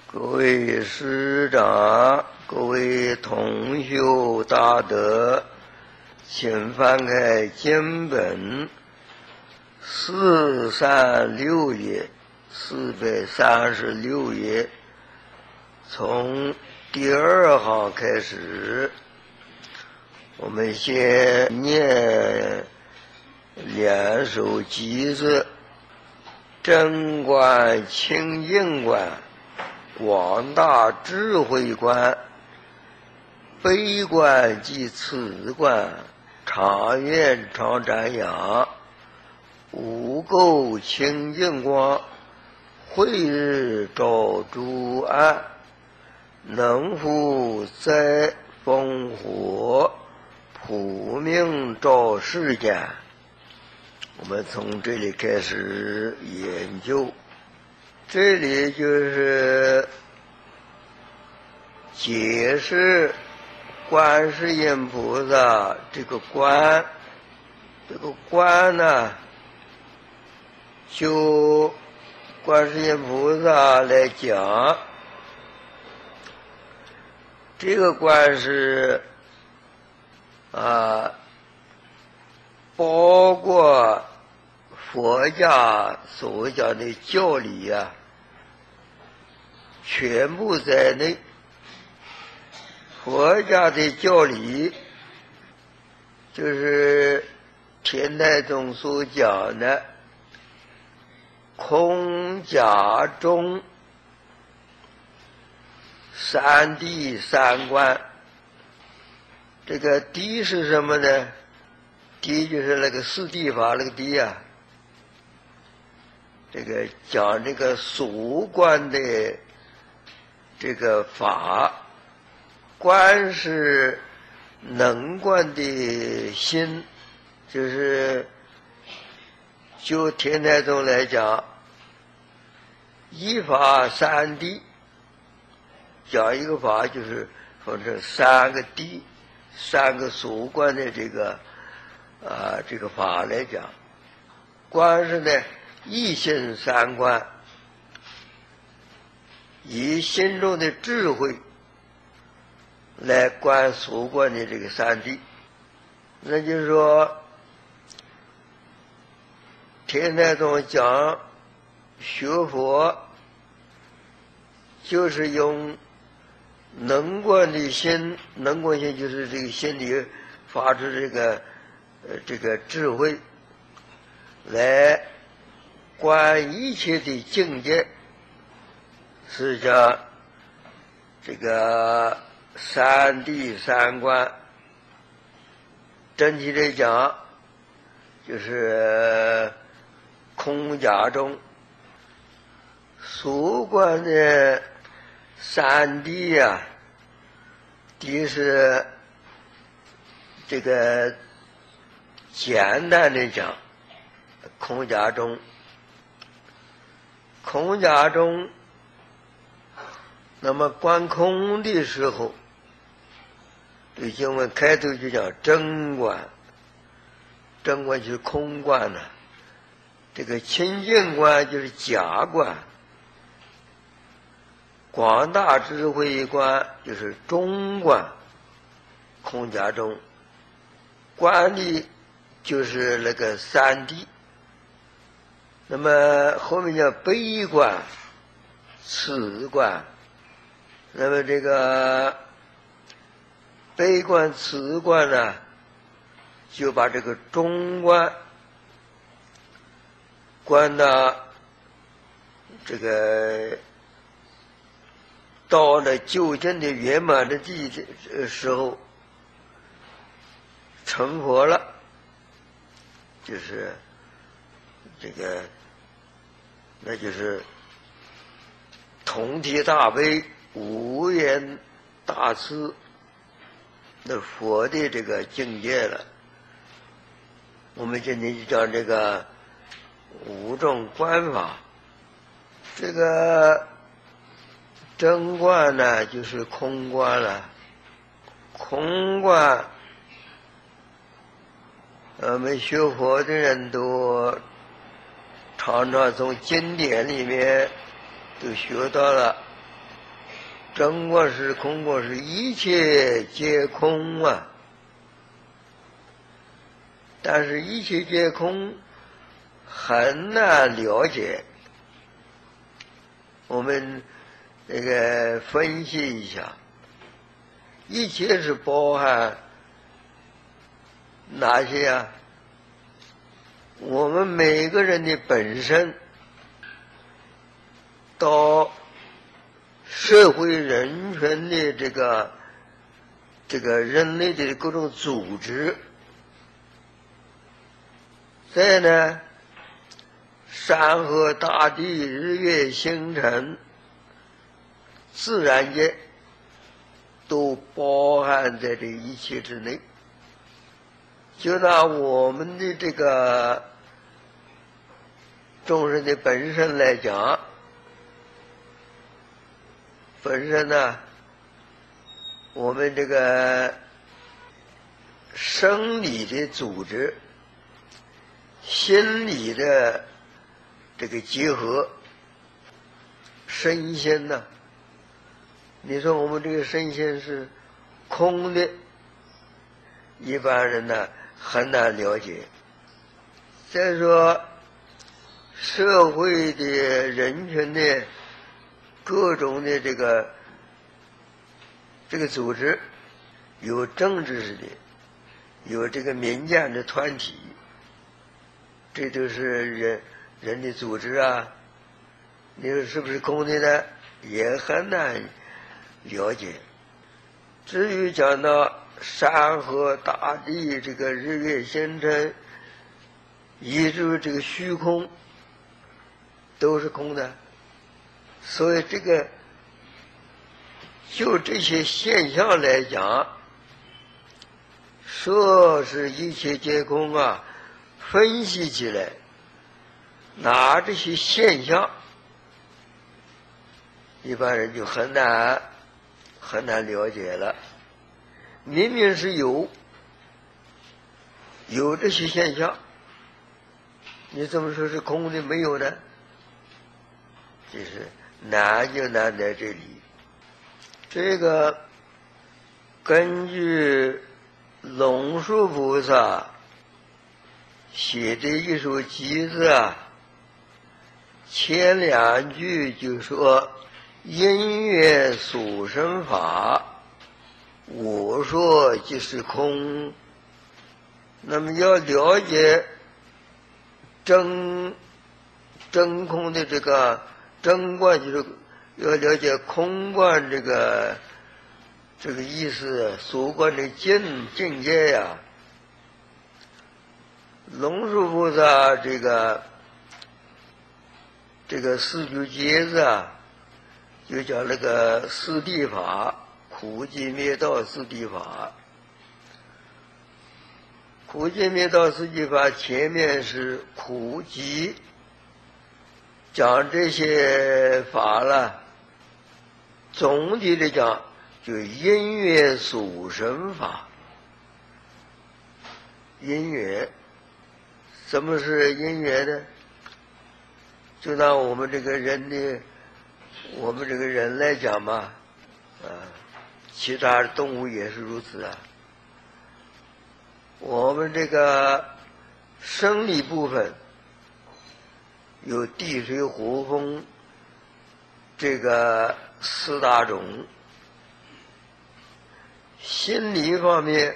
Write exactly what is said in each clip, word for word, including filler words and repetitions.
各位师长，各位同修大德，请翻开经本四三六页，四百三十六页，从第二行开始。我们先念两首偈子：真观、清净观、广大智慧观、悲观即此观、常愿常瞻仰、无垢清净光、慧日照诸暗、能复灾风火、普明照世间。我们从这里开始研究，这里就是解释观世音菩萨这个观，这个观呢，就观世音菩萨来讲，这个观是啊，包括佛家所讲的教理啊，全部在内。佛家的教理就是天台宗所讲的空假中三谛三观。这个谛是什么呢？谛就是那个四谛法那个谛啊。这个讲这个俗观的这个法，观是能观的心，就是就天台宗来讲，一法三谛，讲一个法就是分成三个谛，三个俗观的这个啊这个法来讲。观是呢一心三观，以心中的智慧来观俗观的这个三谛。那就是说天台宗讲学佛就是用能观的心，能观心就是这个心里发出这个呃这个智慧来观一切的境界，是叫这个三谛三观。整体来讲就是空假中俗观的三谛啊，谛是这个简单的讲空假中，空假中那么观空的时候，这个经文开头就讲真观，真观就是空观了，这个清净观就是假观，广大智慧观就是中观，空假中观的就是那个三谛。那么后面叫悲观此观，那么这个悲观此观呢，就把这个中观观到这个到了究竟的圆满的地的时候成佛了，就是这个那就是同体大悲无缘大慈那佛的这个境界了。我们今天就讲这个五种观法。这个真观呢就是空观了，空观我们学佛的人都常常从经典里面都学到了真观是空观是一切皆空啊。但是，一切皆空很难了解。我们那个分析一下，一切是包含哪些啊？我们每个人的本身，到社会人权的这个这个人类的各种组织。再呢，山河大地、日月星辰、自然界，都包含在这一切之内。就拿我们的这个众生的本身来讲，本身呢，我们这个生理的组织。心理的这个结合，身心呢？你说我们这个身心是空的，一般人呢很难了解。再说社会的人群的各种的这个这个组织，有政治的，有这个民间的团体。这都是人人的组织啊，你说是不是空的呢？也很难了解。至于讲到山河大地，这个日月星辰，以至于这个虚空，都是空的。所以这个就这些现象来讲，说是一切皆空啊。分析起来，拿这些现象，一般人就很难很难了解了。明明是有有这些现象，你怎么说是空的没有呢？就是难就难在这里。这个根据龙树菩萨写的一首偈子啊，前两句就说因缘所生法，我说即是空。那么要了解真真空的这个真观，就是要了解空观这个这个意思，所观的境境界呀、啊。龙树菩萨这个这个四句偈子啊，就叫那个四谛法，苦集灭道四谛法。苦集灭道四谛法前面是苦集，讲这些法了，总体的讲就因缘所生法。因缘，什么是因缘呢？就拿我们这个人的，我们这个人来讲嘛，啊，其他动物也是如此啊。我们这个生理部分有地水火风这个四大种，心理方面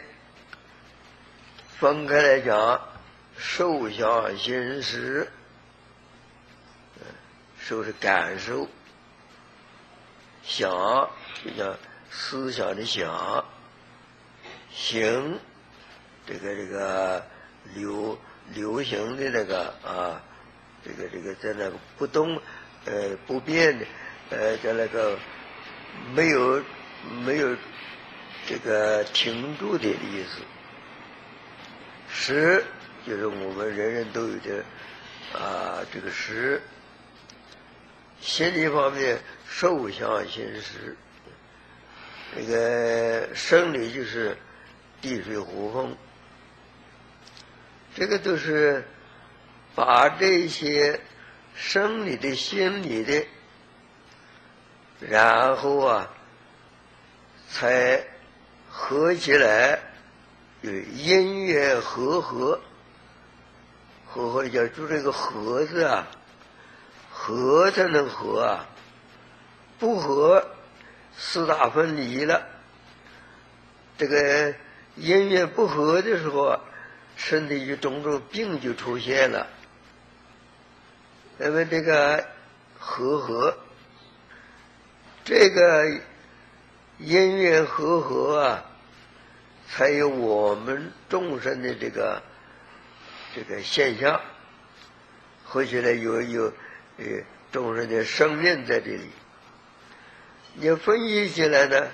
分开来讲，受想行识，受是感受，想就叫思想的想，行这个这个流流行的那个啊，这个这个在那个不动呃不变的呃在那个没有没有这个停住的意思。识就是我们人人都有的啊，这个识。心理方面受想行识，那个生理就是地水火风，这个都是把这些生理的心理的，然后啊才合起来有因缘和合。和合叫就这个合字啊，合才能合啊，不合四大分离了。这个因缘不合的时候，身体就种种病就出现了。那么这个和合，这个因缘和合啊，才有我们众生的这个这个现象，合起来有有呃众生的生命在这里。你分析起来呢，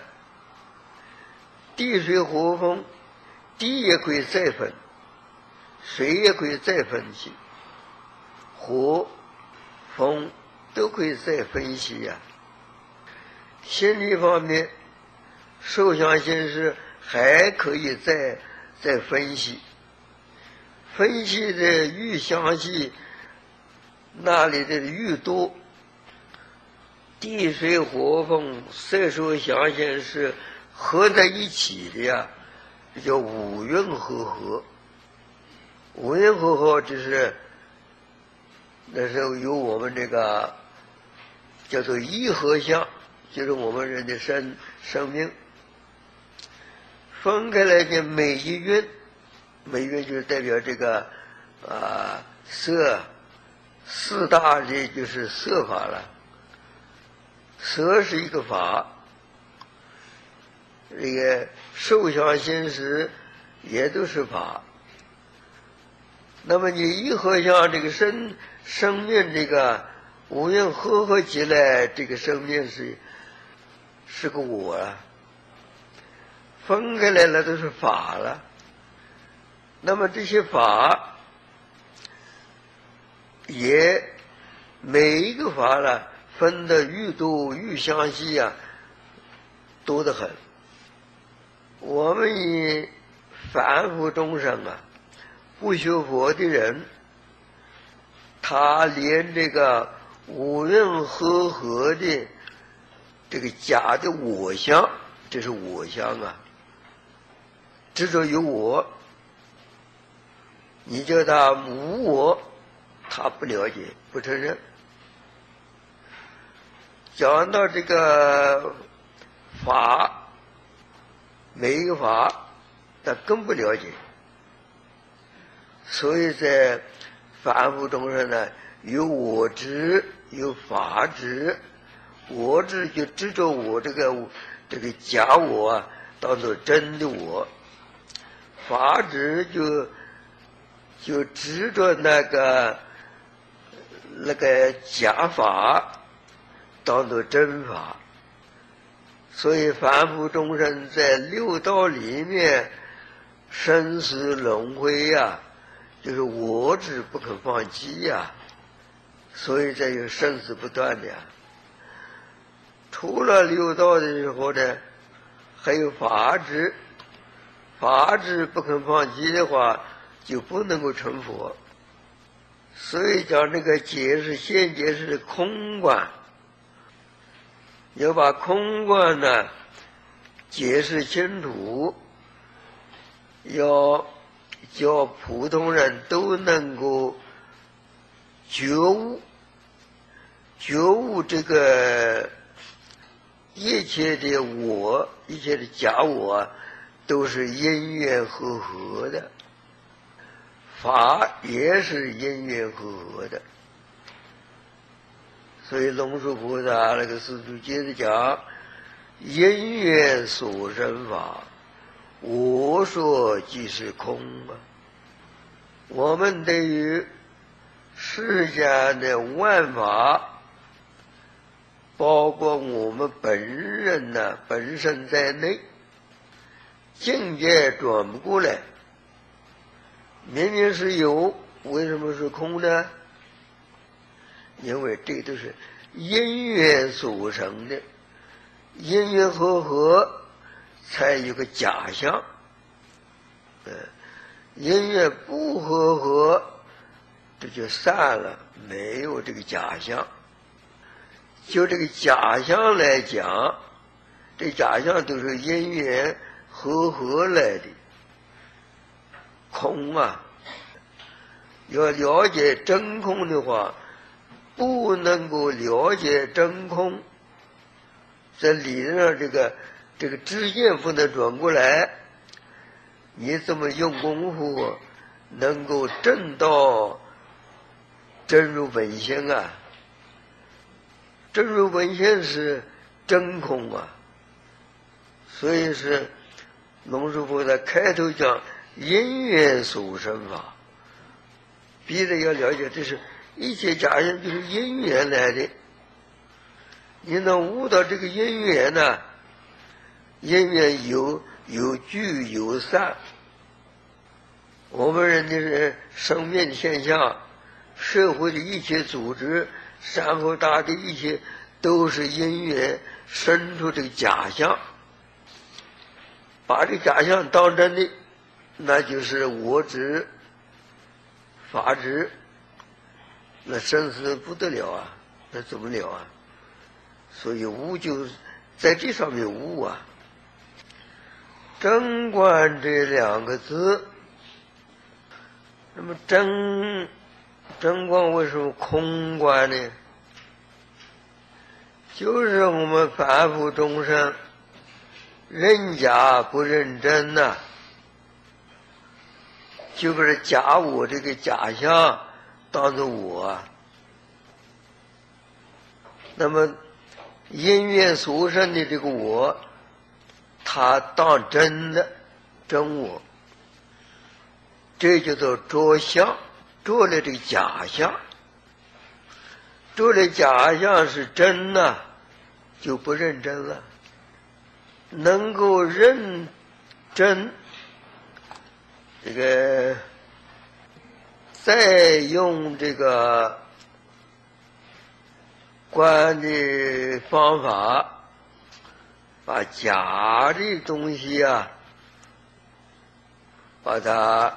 地水火风，地也可以再分，水也可以再分析，火风都可以再分析呀、啊。心理方面，受想行识还可以再再分析，分析的愈详细，那里的愈多。地水火风色受想行识合在一起的呀，这叫五蕴和合。五蕴和合就是那时候有我们这个叫做一合相，就是我们人的生生命分开来的每一蕴，每一蕴就是代表这个啊色，四大的就是色法了。色是一个法，这个受想行识也都是法。那么你一合相，这个生生命这个五蕴合合起来，这个生命是是个我啊，分开来了都是法了。那么这些法也每一个法了分得愈多愈详细啊，多得很。我们以凡夫众生啊，不学佛的人，他连这个五蕴和合的这个假的我相，这是我相啊，执着有我，你叫他无我，他不了解，不承认。讲到这个法，每一个法他更不了解，所以在凡夫众生呢，有我执，有法执。我执就执着我这个这个假我啊，当做真的我；法执就就执着那个那个假法，当作真法。所以凡夫众生在六道里面生死轮回呀、啊，就是我执不肯放弃呀、啊，所以才有生死不断的呀。除了六道的时候呢，还有法执，法执不肯放弃的话，就不能够成佛。所以讲这个解释现解释的空观，要把空观呢解释清楚，要叫普通人都能够觉悟，觉悟这个一切的我，一切的假我都是因缘和合的，法也是因缘和合的。所以龙树菩萨那个师祖接着讲，因缘所生法，我说即是空啊。我们对于世间的万法，包括我们本人呢、啊、本身在内，境界转不过来，明明是有，为什么是空呢？因为这都是因缘所成的，因缘和合才有个假象，呃，因缘不和合，这就散了，没有这个假象。就这个假象来讲， 这假象都是因缘和合来的。空啊，要了解真空的话，不能够了解真空，在理论上这个这个知见不能转过来，你怎么用功夫能够证到真如本性啊？真如本性是真空啊，所以是龙树菩萨开头讲因缘所生法，逼着要了解这是一切假象就是因缘来的。你能悟到这个因缘呢？因缘有有聚有散，我们人的是生命现象，社会的一切组织，山河大地一切都是因缘生出这个假象，把这个假象当真的，那就是我执法执，那生死不得了啊，那怎么了啊？所以悟就在这上面悟啊。真观这两个字，那么真真观为什么空观呢？就是我们凡夫众生认假不认真呐、啊，就把这假我这个假象当作我啊。那么因缘所生的这个我，他当真的真我，这就叫着相，着了这个假象，着了假象是真呐、啊，就不认真了。能够认真，这个再用这个观的方法，把假的东西啊，把它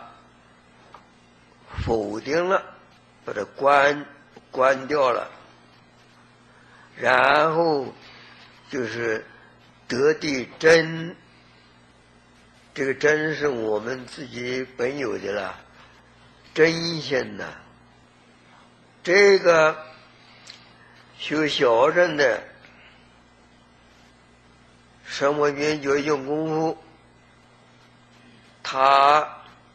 否定了，把它关关掉了，然后就是得的真，这个真是我们自己本有的了，真心呐。这个修小乘的什么圆觉用功夫，他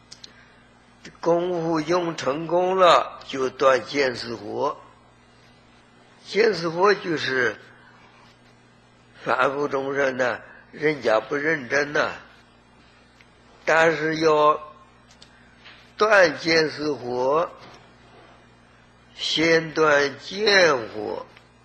功夫用成功了，就断见思惑。见思惑就是凡夫众生呢，人家不认真呐、啊，但是要断见思惑，先断见惑，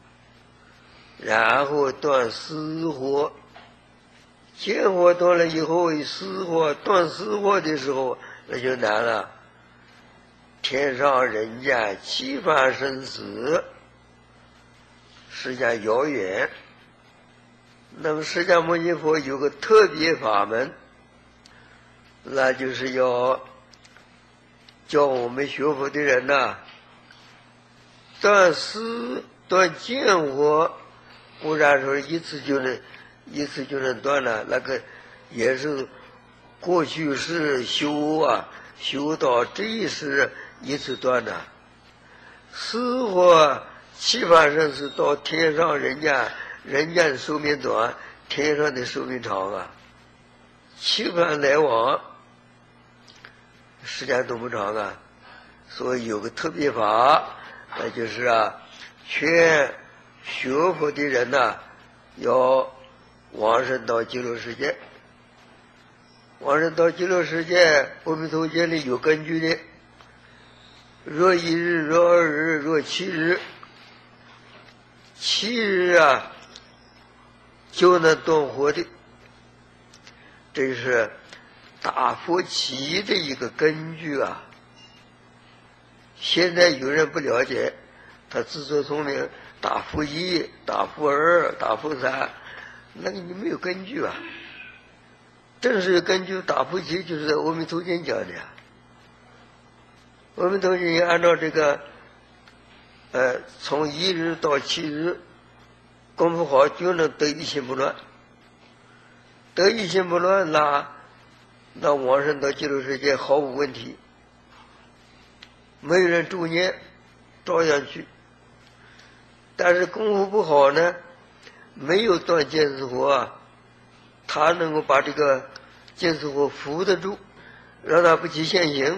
然后断思惑。见惑断了以后，思惑断思惑的时候，那就难了。天上人间七法生死，时间遥远。那么释迦牟尼佛有个特别法门，那就是要教我们学佛的人呐、啊，断思断见惑，不然说一次就能一次就能断了，那个也是过去是修啊，修到这一世一次断的。思惑七法生死到天上人间，人间的寿命短，天上的寿命长啊。七法来往，时间都不长啊。所以有个特别法，那就是啊，劝学佛的人呐、啊，要往生到极乐世界。往生到极乐世界，阿弥陀经里有根据的。若一日，若二日，若七日，七日啊，就能断惑的。这是大佛起的一个根据啊。现在有人不了解，他自作聪明，打负一，打负二，打负三，那个你没有根据啊。正是根据打负七，就是在《阿弥陀经》讲的呀。阿弥陀经按照这个，呃，从一日到七日，功夫好就能得一心不乱。 得一心不乱，那那往生到极乐世界毫无问题，没有人助念，照样去。但是功夫不好呢，没有断见思火啊，他能够把这个见思火扶得住，让他不起现行，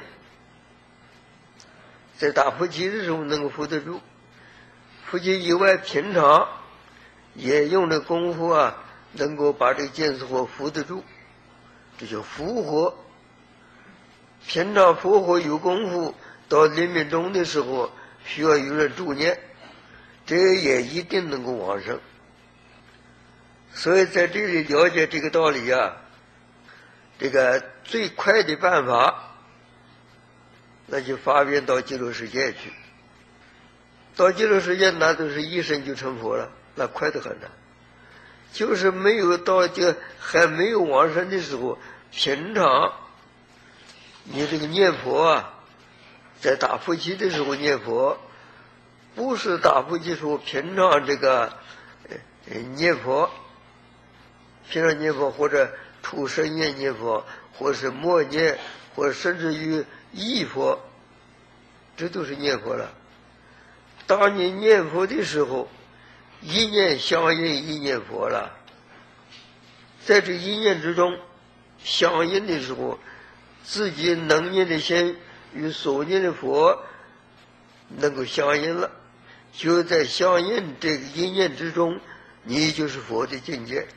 在打伏击的时候能够扶得住。伏击以外，平常也用的功夫啊，能够把这个见思火扶得住，这叫伏火。平常伏火有功夫，到临命终的时候需要有人助念，这也一定能够往生。所以在这里了解这个道理啊，这个最快的办法，那就发愿到极乐世界去。到极乐世界那都是一生就成佛了，那快得很呢。就是没有到这还没有往生的时候，平常你这个念佛啊，在打伏击的时候念佛，不是打伏击时候平常这个呃念佛，平常念佛或者出声念念佛，或是默念，或甚至于忆佛，这都是念佛了。当你念佛的时候，一念相应一念佛了，在这一念之中相应的时候，自己能念的心与所念的佛能够相应了，就在相应这个一念之中，你就是佛的境界。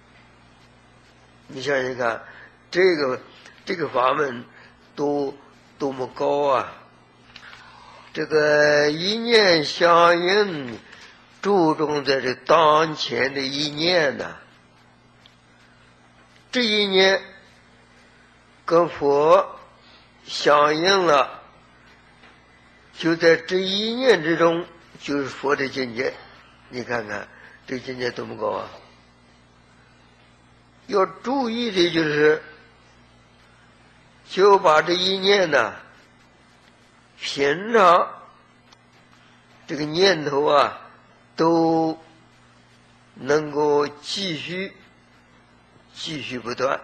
你想想看，这个这个法门多多么高啊！这个一念相应，注重在这当前的一念呢，这一念跟佛相应了，就在这一念之中就是佛的境界。你看看这境界多么高啊！要注意的就是，就把这一念呢，平常这个念头啊，都能够继续继续不断。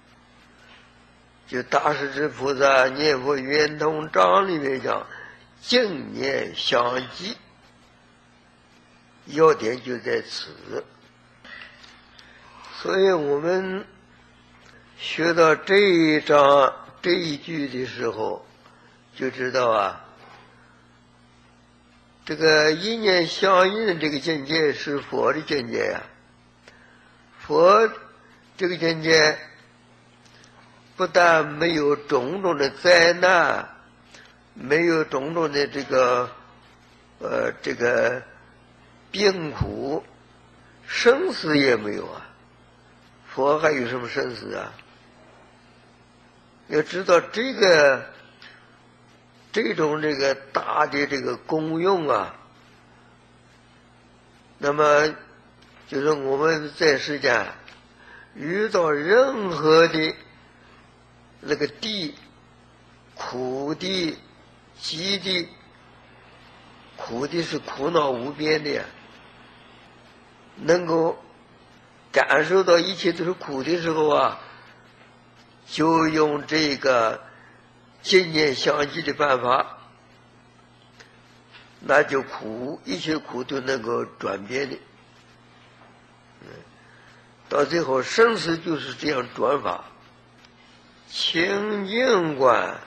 就大势至菩萨念佛圆通章里面讲，净念相继，要点就在此。所以我们学到这一章这一句的时候，就知道啊，这个一念相应的这个境界是佛的境界呀、啊。佛这个境界不但没有种种的灾难，没有种种的这个呃这个病苦，生死也没有啊。佛还有什么生死啊？要知道这个这种这个大的这个功用啊，那么就是我们在世间遇到任何的那个地，苦的、急的，苦的是苦恼无边的呀，能够感受到一切都是苦的时候啊，就用这个净念相继的办法，那就苦，一切苦都能够转变的。嗯，到最后生死就是这样转法。清净观，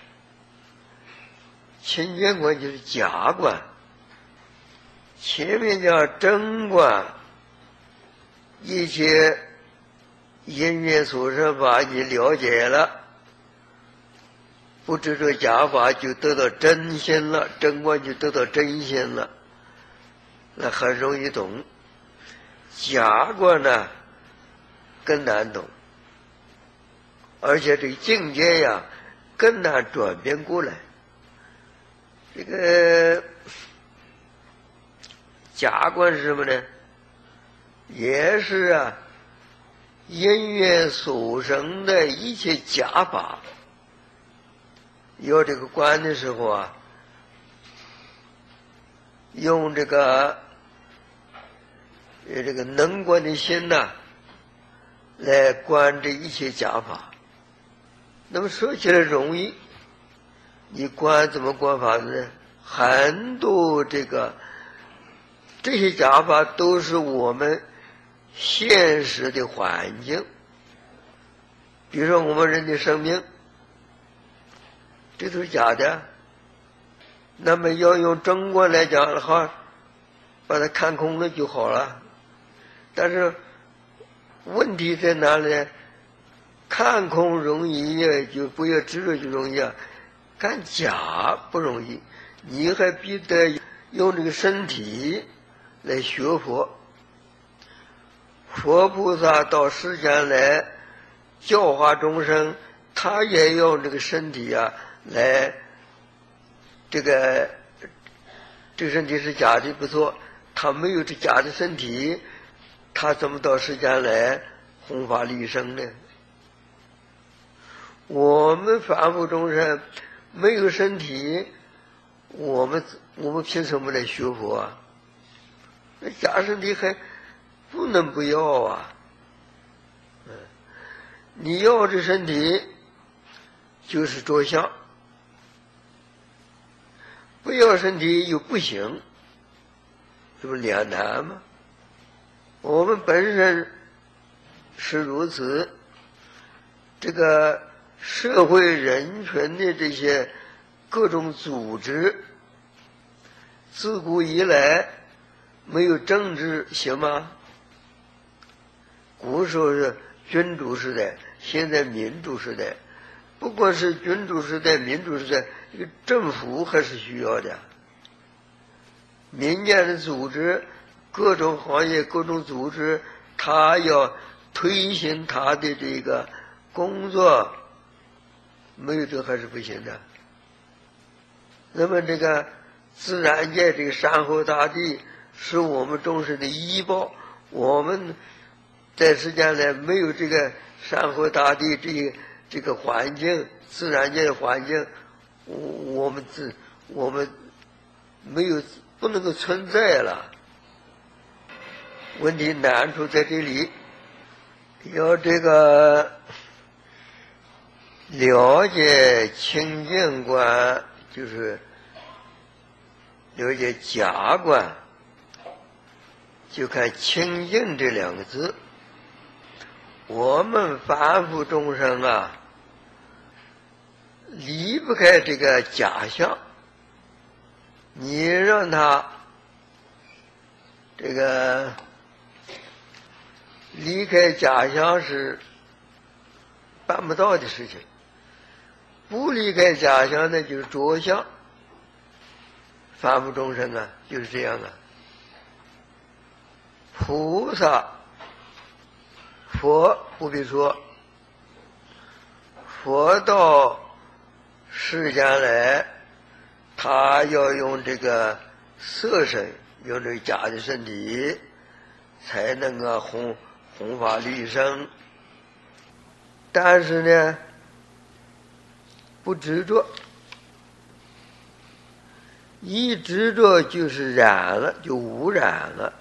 清净观就是假观，前面叫真观。一切因缘所生法你了解了，不执着假法，就得到真心了，真观就得到真心了，那很容易懂。假观呢更难懂，而且这个境界呀更难转变过来。这个假观是什么呢？也是啊，因缘所生的一切假法，有这个观的时候啊，用这个这个能观的心呐、啊， 来观这一切假法。那么说起来容易，你观怎么观法呢？很多这个这些假法都是我们现实的环境。比如说我们人的生命，这都是假的。那么要用正观来讲的话，把它看空了就好了。但是问题在哪里呢？看空容易呀，就不要执着就容易啊。看假不容易，你还必得用这个身体来学佛。佛菩萨到世间来教化众生，他也用这个身体啊来，这个这个身体是假的不错，他没有这假的身体，他怎么到世间来弘法利生呢？我们凡夫众生没有身体，我们我们凭什么来学佛啊？那假身体还不能不要啊！嗯，你要这身体就是着相，不要身体又不行，这不两难吗？我们本身是如此，这个社会人群的这些各种组织，自古以来没有政治行吗？古时候是君主时代，现在民主时代。不管是君主时代、民主时代，这个政府还是需要的。民间的组织，各种行业、各种组织，他要推行他的这个工作，没有这还是不行的。那么这个自然界，这个山河大地是我们众生的依报，我们在世间呢没有这个山河大地这个这个环境，自然界的环境，我我们自我们没有不能够存在了。问题难处在这里，要这个了解清净观，就是了解假观，就看清净这两个字。我们凡夫众生啊，离不开这个假象。你让他这个离开假象是办不到的事情。不离开假象呢，就是着相。凡夫众生啊，就是这样啊。菩萨、佛不必说，佛到世间来，他要用这个色身，用这个假的身体，才能够弘弘法利生。但是呢，不执着，一执着就是染了，就污染了，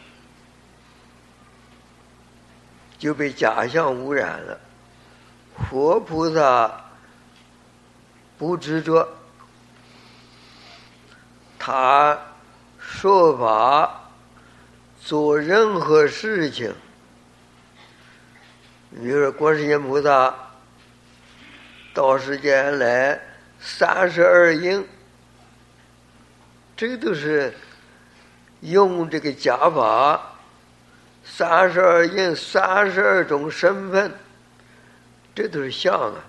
就被假象污染了。佛菩萨不执着，他说法做任何事情，比如说观世音菩萨到世间来三十二应，这个都是用这个假法，三十二应，三十二种身份，这都是相啊。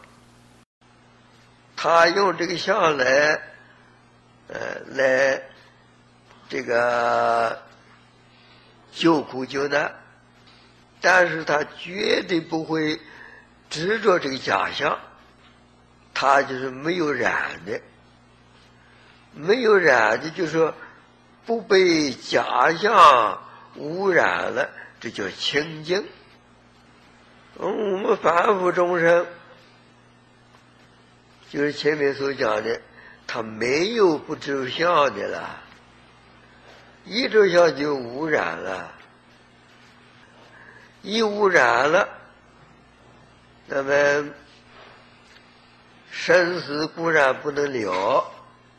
他用这个相来，呃，来这个救苦救难，但是他绝对不会执着这个假象，他就是没有染的，没有染的，就是说不被假象污染了，这叫清净。嗯，我们凡夫众生，就是前面所讲的，他没有不着相的了，一着相就污染了，一污染了， 那么生死固然不能了，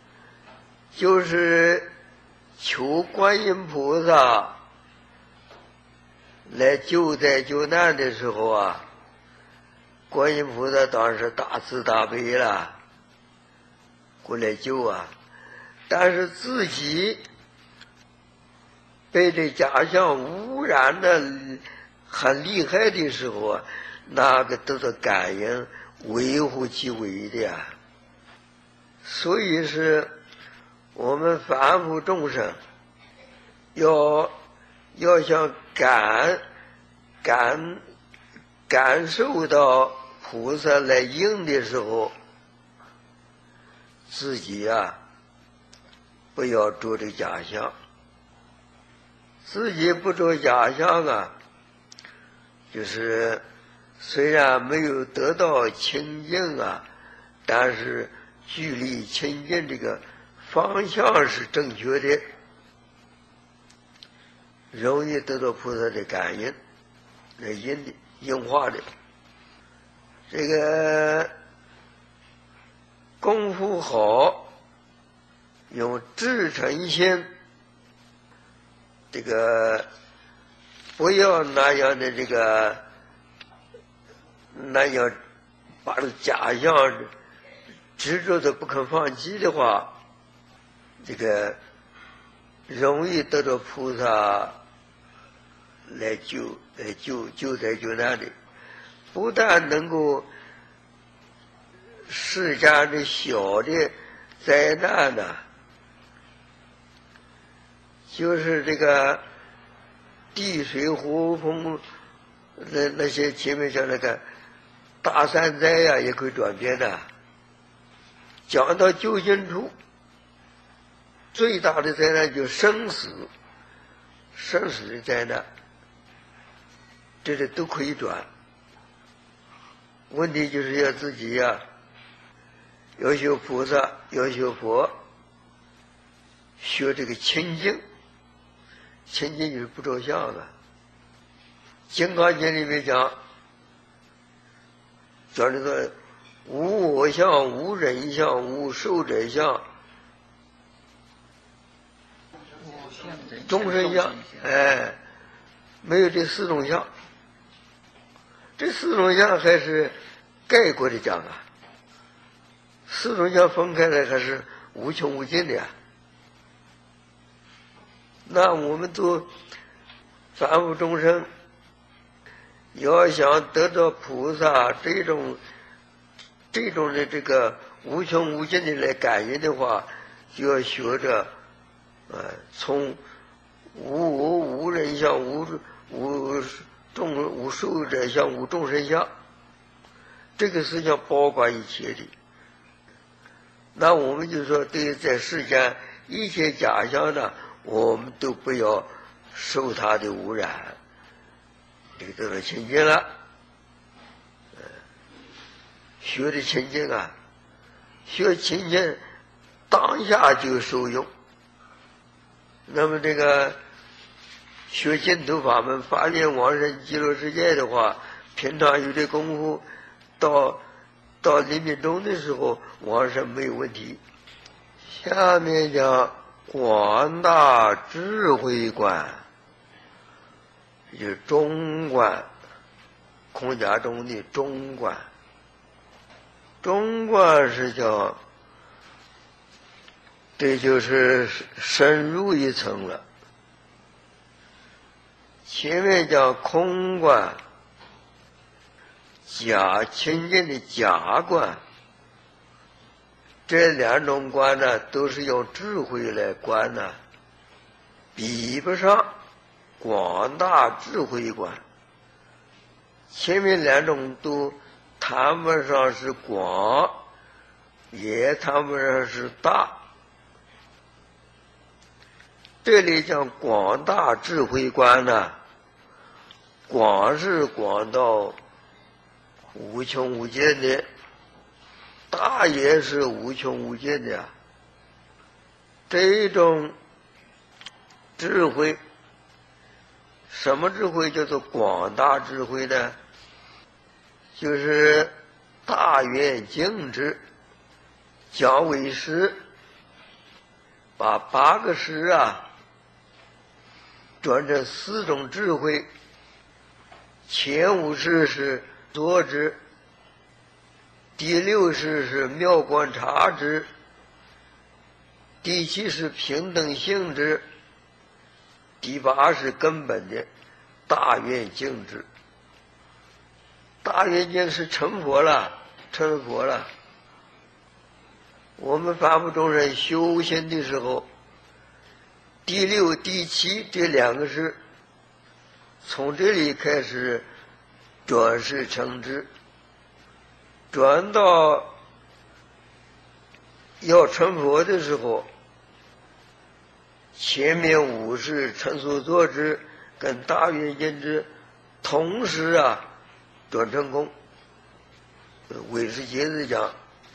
就是求观音菩萨来救灾救难的时候啊，观音菩萨当然是大慈大悲了，过来救啊。但是自己被这假象污染的很厉害的时候啊，那个都是感应微乎其微的呀。所以是我们凡夫众生要要想感感感受到菩萨来应的时候，自己啊不要着这假象，自己不着假象啊，就是虽然没有得到清净啊，但是距离清净这个方向是正确的，容易得到菩萨的感应，来应的应化的。这个功夫好，用至诚心，这个不要那样的这个那样把这假象执着的不肯放弃的话，这个容易得到菩萨来救来救救灾救难的。不但能够世间的小的灾难呢，就是这个地水火风那那些前面讲那个大山灾呀、啊，也可以转变的。讲到究竟处，最大的灾难就是生死，生死的灾难，这些都可以转。问题就是要自己呀、啊，要学菩萨，要学佛，学这个清净。清净就是不着相的。金刚经里面讲，讲这个无我相、无人相、无寿者相、众生相，哎，没有这四种相。这四种相还是概括的讲啊，四种相分开来还是无穷无尽的呀。那我们做凡夫众生，要想得到菩萨这种这种的这个无穷无尽的来感应的话，就要学着，呃，从无我、无人相、无无众无寿者相、无众生相，这个思想包括一切的。那我们就说，对于在世间一切假象呢，我们都不要受它的污染，这个得到清净了。呃，学的清净啊，学清净当下就受用。那么这个学净土法门发现往生极乐世界的话，平常有这功夫，到到临命终的时候往生没有问题。下面讲广大智慧观，就是中观，空家中的中观。中观是叫，这就是深入一层了。前面讲空观，假清净的假观，这两种观呢，都是用智慧来观呢，比不上广大智慧观。前面两种都谈不上是广，也谈不上是大。这里讲广大智慧观呢，广是广到无穷无尽的，大也是无穷无尽的。这种智慧，什么智慧叫做广大智慧呢？ 就是大圆净智，讲为师，把八个师啊转成四种智慧。前五识是作智，第六识是妙观察智，第七是平等性智，第八是根本的大圆净智。大圆净是成佛了，成佛了。我们凡夫众生修行的时候，第六、第七这两个是从这里开始转世成智，转到要成佛的时候，前面五识成所作智跟大圆净智同时啊转成功。唯识节子讲，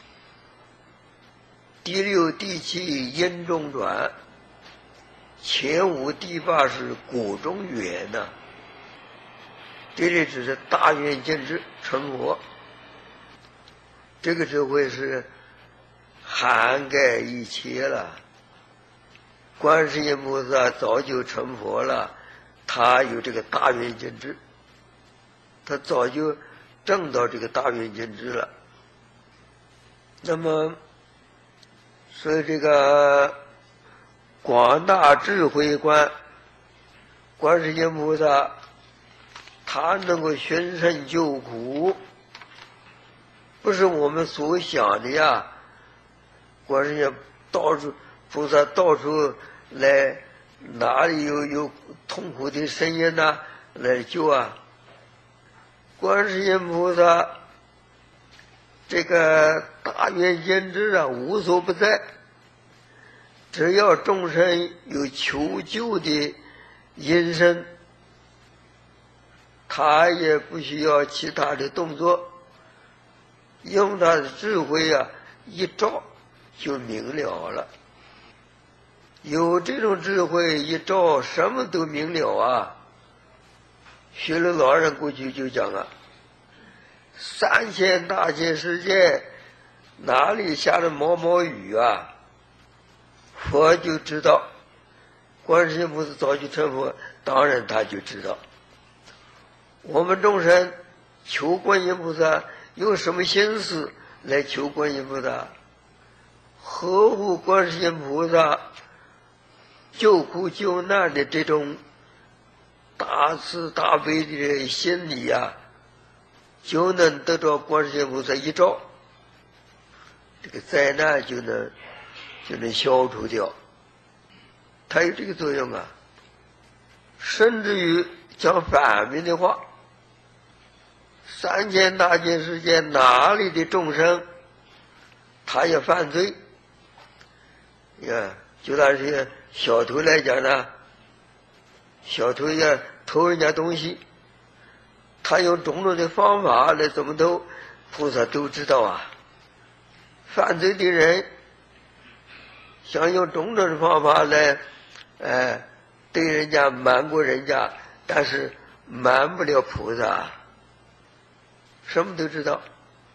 第六、第七因中转，前五、第八是果中缘呐、啊。这里只是大圆净智成佛，这个智慧是涵盖一切了。观世音菩萨早就成佛了，他有这个大圆净智，他早就证到这个大圆净智了。那么所以这个广大智慧观，观世音菩萨他能够寻声救苦，不是我们所想的呀。观世音到处菩萨到处来，哪里有有痛苦的声音呢、啊？来救啊！观世音菩萨这个大圆净智啊，无所不在。只要众生有求救的因声，他也不需要其他的动作，用他的智慧啊，一照就明了了。有这种智慧一照，什么都明了啊。学了老人过去就讲啊，三千大千世界哪里下了毛毛雨啊，佛就知道。观世音菩萨早就成佛，当然他就知道。我们众生求观音菩萨用什么心思来求观音菩萨？合乎观世音菩萨救苦救难的这种大慈大悲的心理啊，就能得到观世音菩萨一照，这个灾难就能就能消除掉。它有这个作用啊。甚至于讲反面的话，三千大千世界哪里的众生他也犯罪呀？就拿这些小偷来讲呢，小偷要偷人家东西，他用种种的方法来怎么偷，菩萨都知道啊。犯罪的人想用种种的方法来哎对人家瞒过人家，但是瞒不了菩萨，什么都知道。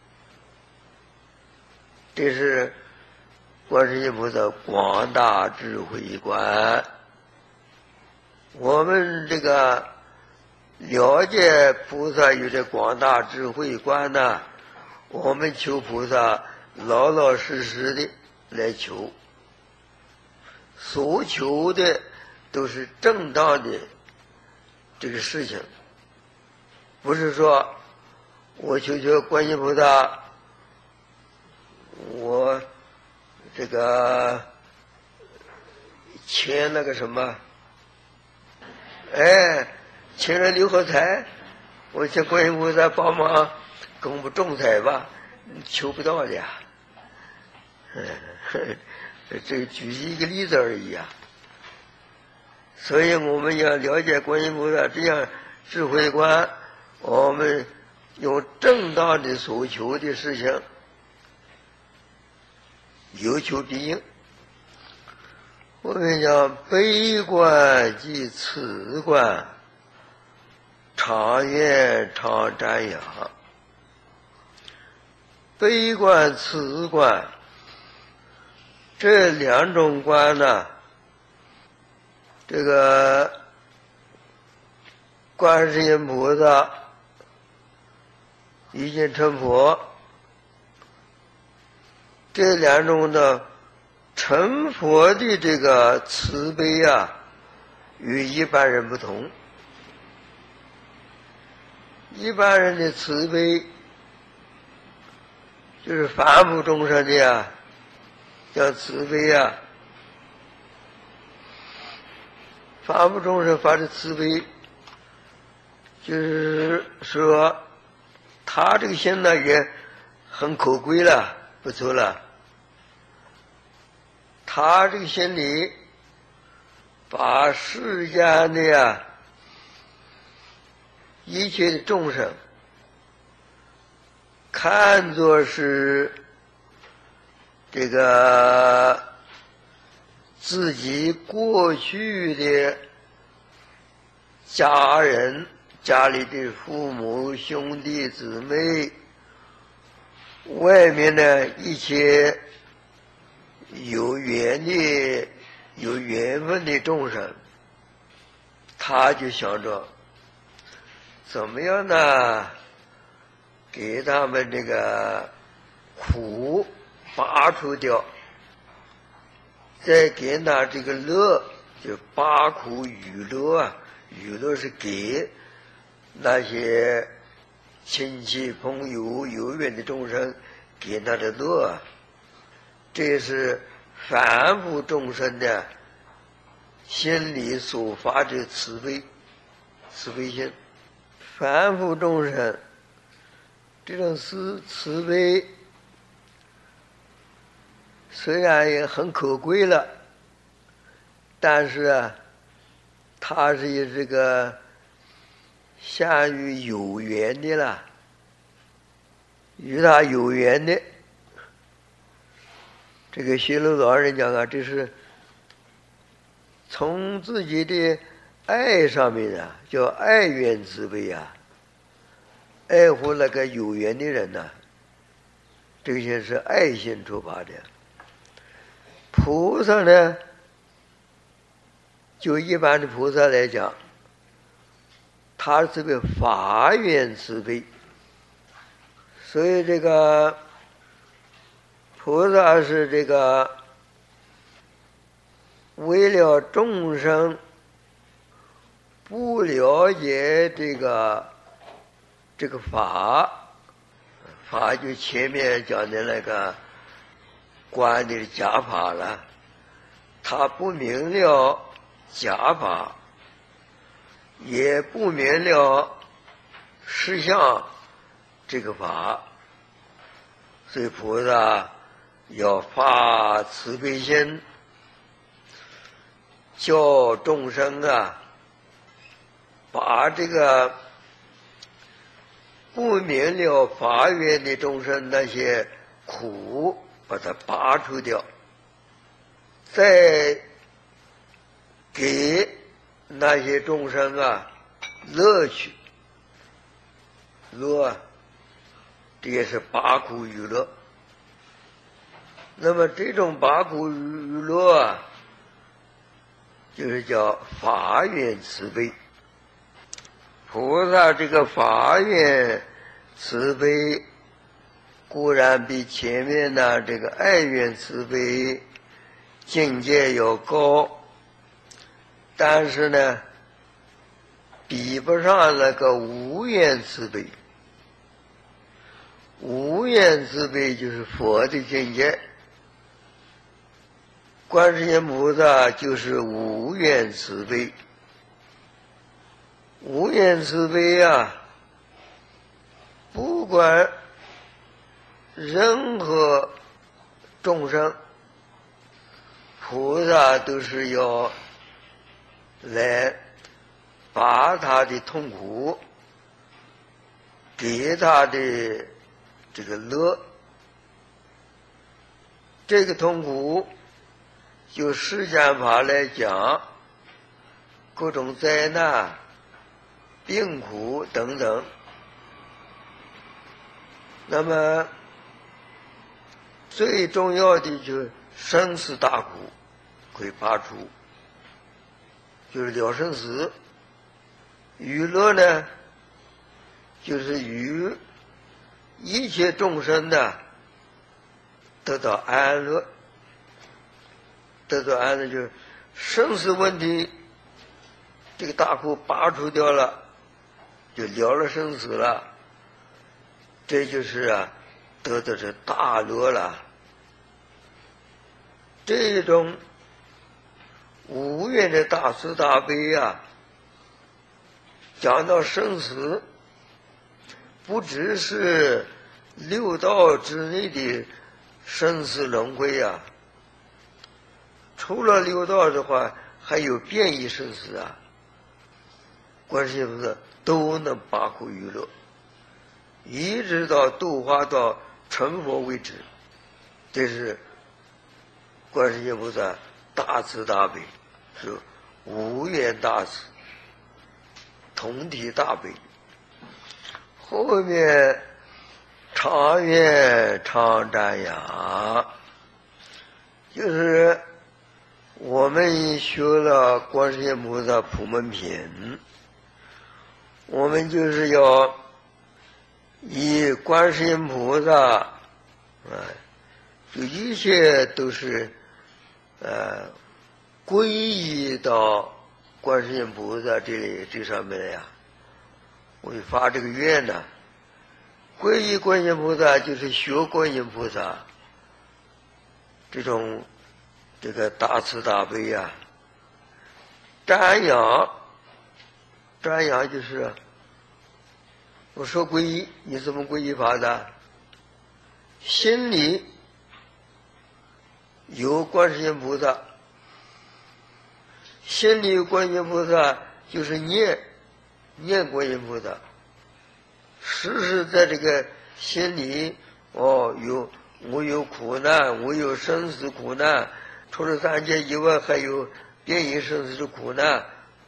这是观世音菩萨广大智慧观。我们这个了解菩萨有这广大智慧观呢，我们求菩萨老老实实的来求，所求的都是正当的这个事情，不是说我求求观音菩萨，我这个签那个什么，哎，签了六合彩，我请观音菩萨帮忙给我们中彩吧，求不到的呀。嗯，这举一个例子而已啊。所以我们要了解观音菩萨这样智慧观，我们用正当的所求的事情，有求必应。我们讲悲观即慈观，常愿常瞻仰。 悲观、慈观这两种观呢，这个观世音菩萨已经成佛，这两种的成佛的这个慈悲啊，与一般人不同。一般人的慈悲就是凡夫众生的呀，叫慈悲啊。凡夫众生发的慈悲，就是说他这个心呢也很可贵了，不错了。他这个心里把世间的呀一切的众生看作是这个自己过去的家人，家里的父母、兄弟姊妹，外面的一切有缘的、有缘分的众生，他就想着怎么样呢？给他们这个苦拔除掉，再给他这个乐，就拔苦娱乐啊。娱乐是给那些亲戚朋友有缘的众生给他的乐，这是凡夫众生的心里所发的慈悲，慈悲心。凡夫众生这种慈慈悲虽然也很可贵了，但是啊，它是以这个相与有缘的了，与他有缘的。这个学罗老人讲啊，这是从自己的爱上面啊，叫爱缘慈悲啊，爱护那个有缘的人呐、啊，这些是爱心出发的。菩萨呢，就一般的菩萨来讲，他是个法缘慈悲，所以这个菩萨是这个为了众生不了解这个这个法，法就前面讲的那个观的假法了，他不明了假法，也不明了实相这个法，所以菩萨要发慈悲心，教众生啊，把这个不明了法缘的众生那些苦把它拔除掉，再给那些众生啊乐趣，乐，这也是拔苦娱乐。那么这种拔苦娱乐啊，就是叫法缘慈悲。菩萨这个法缘慈悲固然比前面的这个爱缘慈悲境界要高，但是呢比不上那个无缘慈悲。无缘慈悲就是佛的境界，观世音菩萨就是无缘慈悲。无缘慈悲啊，不管任何众生，菩萨都是要来把他的痛苦给他的这个乐。这个痛苦就世间法来讲，各种灾难、病苦等等，那么最重要的就是生死大苦可以拔除，就是了生死。娱乐呢，就是与一切众生呢得到安乐，得到安乐就是生死问题，这个大苦拔除掉了，就了了生死了，这就是啊得的是大乐了。这种无缘的大慈大悲啊，讲到生死，不只是六道之内的生死轮回啊，除了六道的话，还有变异生死啊。观世音菩萨都能拔苦娱乐，一直到度化到成佛为止。这是观世音菩萨大慈大悲，是无缘大慈，同体大悲。后面长愿常瞻仰，就是我们学了观世音菩萨普门品，我们就是要以观世音菩萨啊，就一切都是呃皈依到观世音菩萨这里这上面呀。我发这个愿呢，皈依观世音菩萨就是学观世音菩萨这种这个大慈大悲呀。瞻仰，瞻仰就是我说皈依，你怎么皈依法的？心里有观世音菩萨，心里有观世音菩萨就是念念观音菩萨，时时在这个心里哦，有我有苦难，我有生死苦难，除了三界以外还有变异生死的苦难。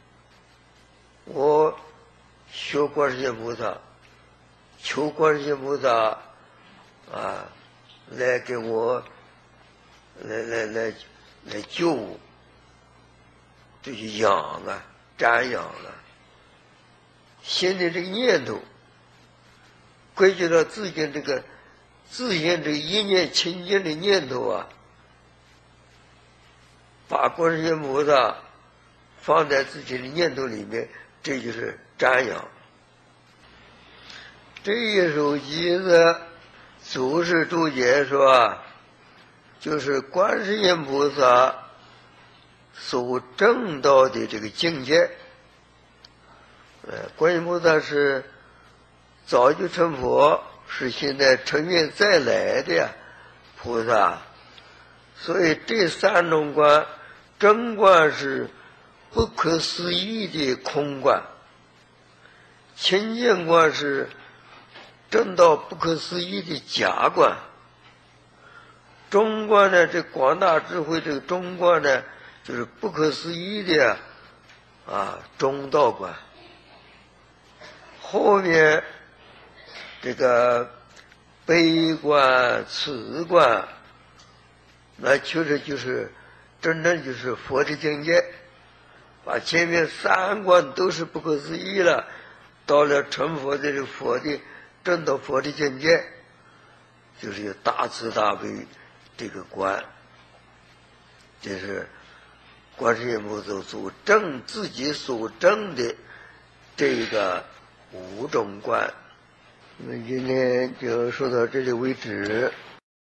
我学观世音菩萨，求观世音菩萨啊，来给我，来来来来救我，这就仰啊，瞻仰啊。心里这个念头归结到自己这个自信这个一念清净的念头啊，把观世音菩萨放在自己的念头里面，这就是瞻仰。这一首偈子祖师注解说，就是观世音菩萨所证到的这个境界。呃，观音菩萨是早就成佛，是现在成愿再来的呀菩萨，所以这三种观，真观是不可思议的空观，清净观是证到不可思议的假观，中观呢，这广大智慧这个中观呢，就是不可思议的啊中道观。后面这个悲观慈观，那确实就是真正就是佛的境界，把前面三观都是不可思议了，到了成佛的这个佛的证到佛的境界，就是有大慈大悲这个观，这是观世音菩萨所证自己所证的这个五种观。那么今天就说到这里为止。